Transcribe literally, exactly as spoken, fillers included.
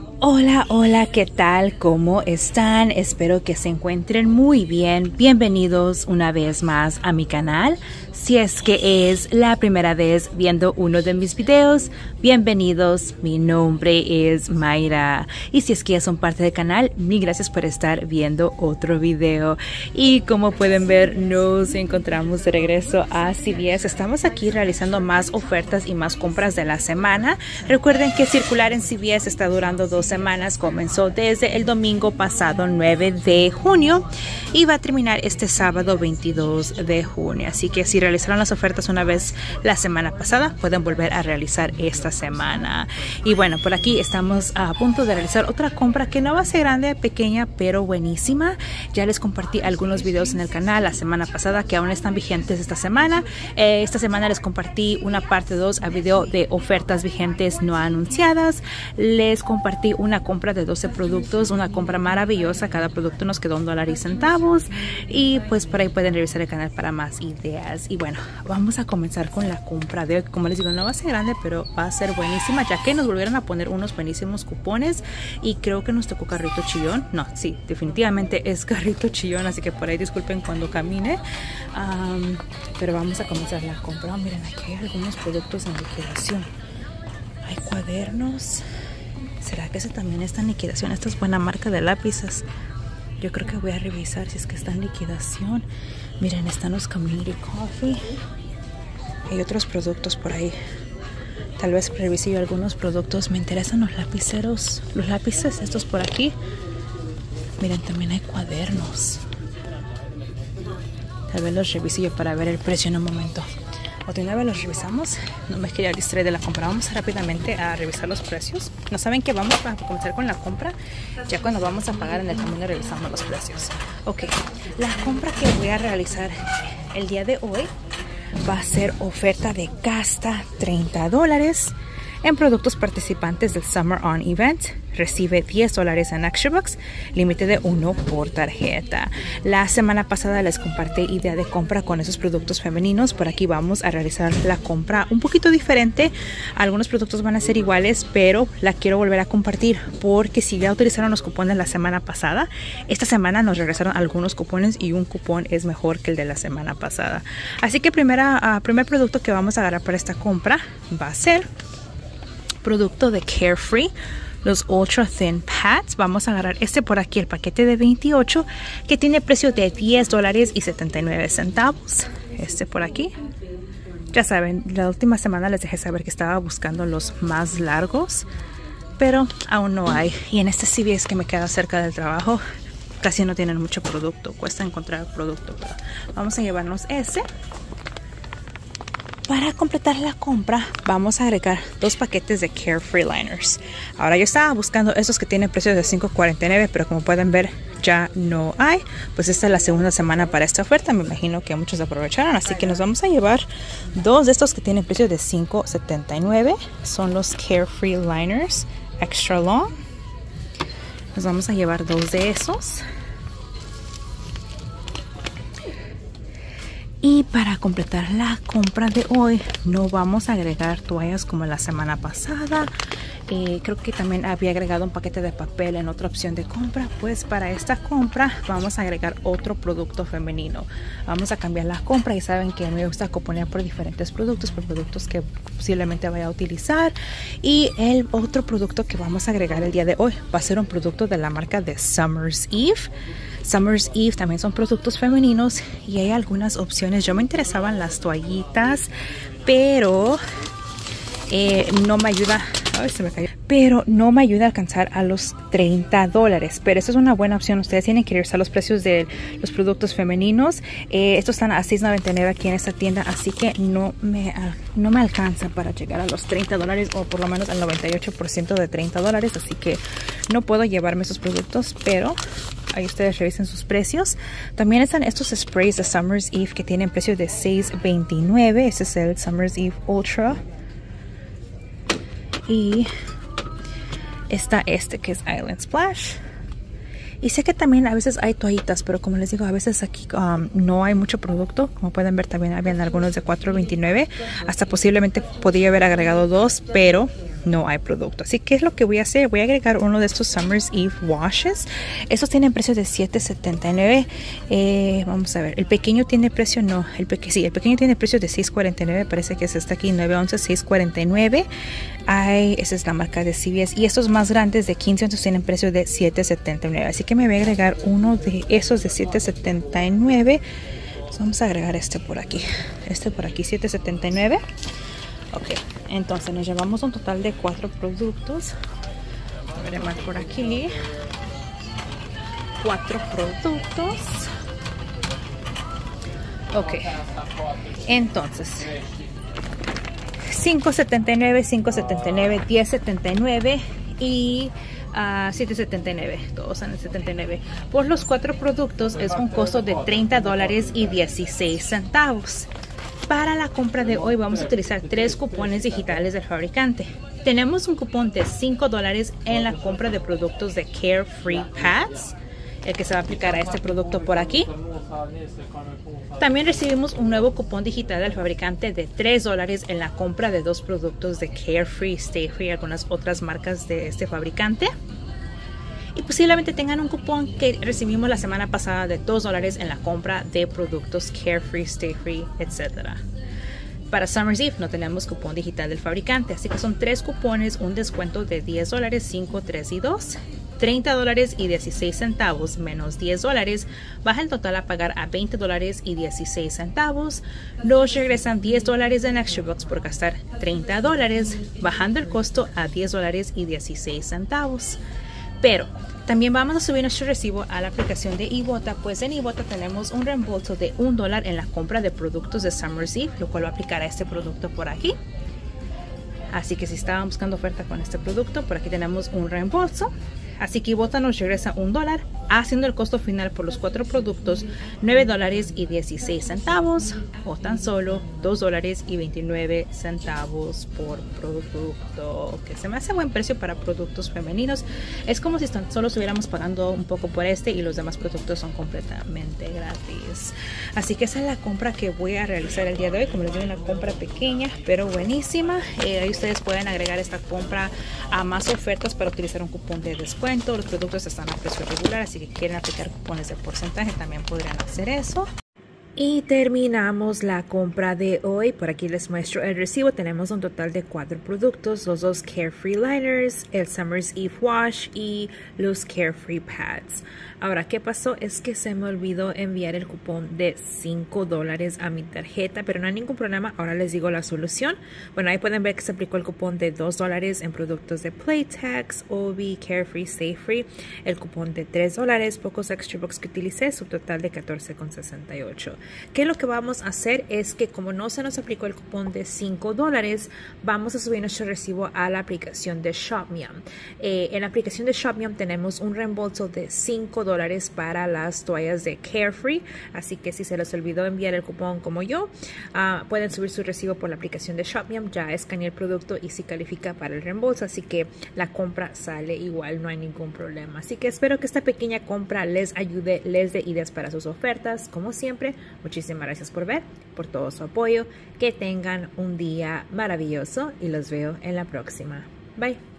Hola, hola, ¿qué tal? ¿Cómo están? Espero que se encuentren muy bien. Bienvenidos una vez más a mi canal. Si es que es la primera vez viendo uno de mis videos, bienvenidos. Mi nombre es Mayra. Y si es que ya son parte del canal, mil gracias por estar viendo otro video. Y como pueden ver, nos encontramos de regreso a C V S. Estamos aquí realizando más ofertas y más compras de la semana. Recuerden que circular en C V S está durando dos semanas. Comenzó desde el domingo pasado nueve de junio y va a terminar este sábado veintidós de junio. Así que si realizaron las ofertas una vez la semana pasada, pueden volver a realizar esta semana. Y bueno, por aquí estamos a punto de realizar otra compra que no va a ser grande, pequeña, pero buenísima. Ya les compartí algunos videos en el canal la semana pasada que aún están vigentes esta semana. Eh, esta semana les compartí una parte dos a video de ofertas vigentes no anunciadas. Les compartí una compra de doce productos, una compra maravillosa. Cada producto nos quedó un dólar y centavos. Y pues por ahí pueden revisar el canal para más ideas. Y bueno, vamos a comenzar con la compra de hoy. Como les digo, no va a ser grande, pero va a ser buenísima, ya que nos volvieron a poner unos buenísimos cupones. Y creo que nos tocó carrito chillón. No, sí, definitivamente es carrito chillón, así que por ahí disculpen cuando camine. Um, pero vamos a comenzar la compra. Oh, miren, aquí hay algunos productos en liquidación. Hay cuadernos. ¿Será que ese también está en liquidación? Esta es buena marca de lápices. Yo creo que voy a revisar si es que está en liquidación. Miren, están los Community Coffee. Hay otros productos por ahí. Tal vez revise yo algunos productos. Me interesan los lapiceros. Los lápices, estos por aquí. Miren, también hay cuadernos. Tal vez los revise yo para ver el precio en un momento. O de una vez los revisamos. No me quería distraer de la compra. Vamos rápidamente a revisar los precios. No saben que vamos a comenzar con la compra. Ya cuando vamos a pagar en el camino revisamos los precios. Ok, la compra que voy a realizar el día de hoy va a ser oferta de gasta treinta dólares en productos participantes del Summer On Event. Recibe diez dólares en Extra Bucks, límite de uno por tarjeta. La semana pasada les compartí idea de compra con esos productos femeninos. Por aquí vamos a realizar la compra un poquito diferente. Algunos productos van a ser iguales, pero la quiero volver a compartir porque si ya utilizaron los cupones la semana pasada, esta semana nos regresaron algunos cupones y un cupón es mejor que el de la semana pasada. Así que primera, uh, primer producto que vamos a agarrar para esta compra va a ser producto de Carefree, los Ultra Thin Pads. Vamos a agarrar este por aquí, el paquete de veintiocho, que tiene precio de diez dólares y setenta y nueve centavos. Este por aquí. Ya saben, la última semana les dejé saber que estaba buscando los más largos, pero aún no hay. Y en este C V S que me queda cerca del trabajo, casi no tienen mucho producto. Cuesta encontrar producto, pero vamos a llevarnos ese. Para completar la compra vamos a agregar dos paquetes de Carefree Liners. Ahora yo estaba buscando esos que tienen precios de cinco cuarenta y nueve, pero como pueden ver ya no hay. Pues esta es la segunda semana para esta oferta. Me imagino que muchos aprovecharon, así que nos vamos a llevar dos de estos que tienen precios de cinco setenta y nueve. Son los Carefree Liners Extra Long. Nos vamos a llevar dos de esos. Y para completar la compra de hoy no vamos a agregar toallas como la semana pasada. Eh, creo que también había agregado un paquete de papel en otra opción de compra. Pues para esta compra vamos a agregar otro producto femenino. Vamos a cambiar la compra y saben que me gusta cuponear por diferentes productos, por productos que posiblemente vaya a utilizar. Y el otro producto que vamos a agregar el día de hoy va a ser un producto de la marca de Summer's Eve. Summer's Eve también son productos femeninos y hay algunas opciones. Yo me interesaban las toallitas, pero eh, no me ayuda. Ay, se me cayó. Pero no me ayuda a alcanzar a los treinta dólares. Pero esta es una buena opción. Ustedes tienen que revisar los precios de los productos femeninos. Eh, estos están a seis noventa y nueve aquí en esta tienda. Así que no me, no me alcanza para llegar a los treinta dólares. O por lo menos al noventa y ocho por ciento de treinta dólares. Así que no puedo llevarme esos productos. Pero ahí ustedes revisen sus precios. También están estos sprays de Summer's Eve que tienen precio de seis veintinueve. Este es el Summer's Eve Ultra. Y está este que es Island Splash. Y sé que también a veces hay toallitas, pero como les digo, a veces aquí um, no hay mucho producto. Como pueden ver, también habían algunos de cuatro veintinueve. Hasta posiblemente podría haber agregado dos, pero no hay producto. Así que es lo que voy a hacer. Voy a agregar uno de estos Summer's Eve washes. Estos tienen precio de siete setenta y nueve. Eh, vamos a ver. El pequeño tiene precio, no. El peque, sí, el pequeño tiene precio de seis cuarenta y nueve. Parece que es esta aquí, nueve onzas, seis cuarenta y nueve. Ay, esa es la marca de C V S. Y estos más grandes de quince onzas tienen precio de siete setenta y nueve. Así que me voy a agregar uno de esos de siete setenta y nueve. Vamos a agregar este por aquí. Este por aquí, siete setenta y nueve. Ok, entonces nos llevamos un total de cuatro productos. Voy a llamar por aquí. Cuatro productos. Ok, entonces cinco setenta y nueve, cinco setenta y nueve, diez setenta y nueve y a uh, siete setenta y nueve, todos en el setenta y nueve. Por los cuatro productos es un costo de treinta dólares y dieciséis centavos. Para la compra de hoy vamos a utilizar tres cupones digitales del fabricante. Tenemos un cupón de cinco dólares en la compra de productos de Carefree Pads, el que se va a aplicar a este producto por aquí. También recibimos un nuevo cupón digital del fabricante de tres dólares en la compra de dos productos de Carefree, Stay Free y algunas otras marcas de este fabricante. Y posiblemente tengan un cupón que recibimos la semana pasada de dos dólares en la compra de productos Carefree, Stay Free, etcétera. Para Summer's Eve no tenemos cupón digital del fabricante, así que son tres cupones, un descuento de diez dólares, cinco, tres y dos. treinta dólares y dieciséis centavos menos diez dólares baja el total a pagar a veinte dólares y dieciséis centavos. Nos regresan diez dólares en Extra Bucks por gastar treinta dólares, bajando el costo a diez dólares y dieciséis centavos. Pero también vamos a subir nuestro recibo a la aplicación de Ibotta, pues en Ibotta tenemos un reembolso de un dólar en la compra de productos de Summer's Eve, lo cual va a aplicar a este producto por aquí. Así que si estaban buscando oferta con este producto, por aquí tenemos un reembolso. Así que Ibotta nos regresa un dólar, haciendo el costo final por los cuatro productos nueve dólares y dieciséis centavos o tan solo dos dólares y veintinueve centavos por producto, que se me hace buen precio para productos femeninos. Es como si solo estuviéramos pagando un poco por este y los demás productos son completamente gratis. Así que esa es la compra que voy a realizar el día de hoy. Como les digo, una compra pequeña pero buenísima. Eh, ahí ustedes pueden agregar esta compra a más ofertas para utilizar un cupón de descuento. Los productos están a precio regular, así que quieren aplicar cupones de porcentaje también podrían hacer eso. Y terminamos la compra de hoy. Por aquí les muestro el recibo. Tenemos un total de cuatro productos, los dos Carefree Liners, el Summer's Eve Wash y los Carefree Pads. Ahora, ¿qué pasó? Es que se me olvidó enviar el cupón de cinco dólares a mi tarjeta, pero no hay ningún problema. Ahora les digo la solución. Bueno, ahí pueden ver que se aplicó el cupón de dos dólares en productos de Playtex, Obi, Carefree, Stay Free. El cupón de tres dólares, pocos Extra Bucks que utilicé, su total de catorce con sesenta y ocho. Que lo que vamos a hacer es que como no se nos aplicó el cupón de cinco dólares, vamos a subir nuestro recibo a la aplicación de ShopMium. Eh, en la aplicación de ShopMium tenemos un reembolso de cinco dólares para las toallas de Carefree, así que si se les olvidó enviar el cupón como yo, uh, pueden subir su recibo por la aplicación de ShopMium. Ya escaneé el producto y sí califica para el reembolso, así que la compra sale igual, no hay ningún problema. Así que espero que esta pequeña compra les ayude, les dé ideas para sus ofertas. Como siempre, muchísimas gracias por ver, por todo su apoyo. Que tengan un día maravilloso y los veo en la próxima. Bye.